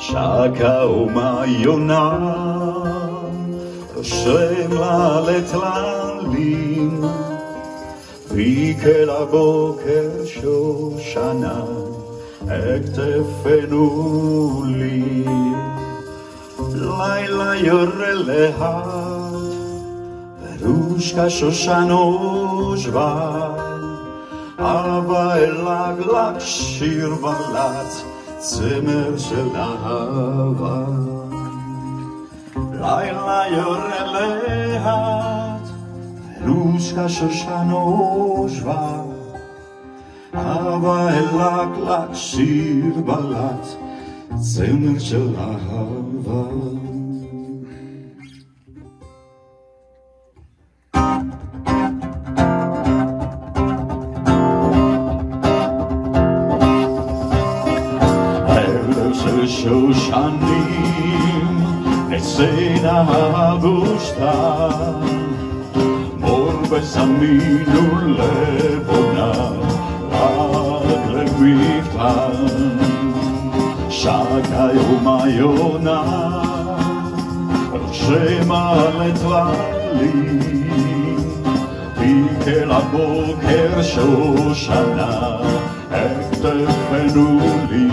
שקאומה יונה רושם לה לטללים ויקל הבוקר שושנה אכתפנו לי לילה יורה לאט ורושקה שושנו שבט אבא אלגלג שיר בלט צמר של אהבה לילה יורה לאט ורושקה שושנו שבט אבא אלגלג שיר בלט צמר של אהבה שושנים נצאנה הבוסתן מור ושמינו לבונה רק למפתן שקאומה יונה רושמה לטללים ויקל הבוקר שושנה אכתפנו לי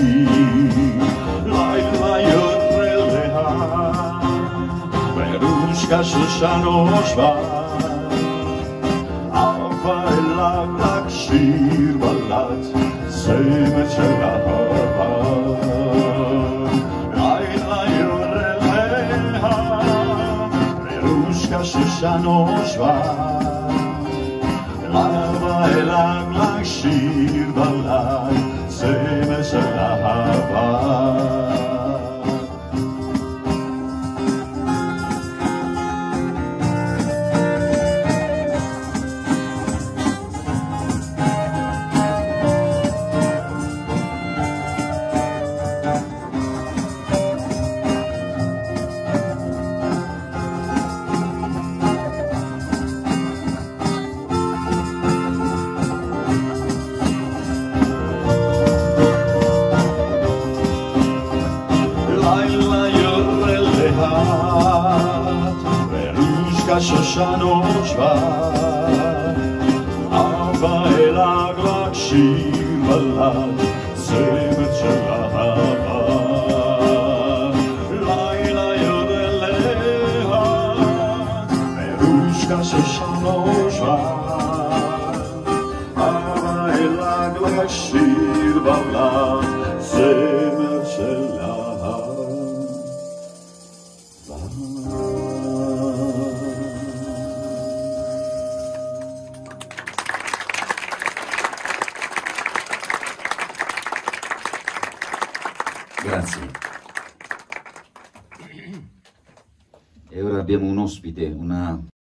שושנו שבט אבא אלגלג שיר בלט צמר של אהבה לילה יורה לאט ורושקה שושנו שבט אבא אלגלג שיר בלט צמר של אהבה שושנו שבט אבא אלגלג שיר בלט צמר של אהבה לילה יורה לאט ורושקה שושנו שבט אבא אלגלג שיר בלט צמר של אהבה Grazie. E ora abbiamo un ospite, una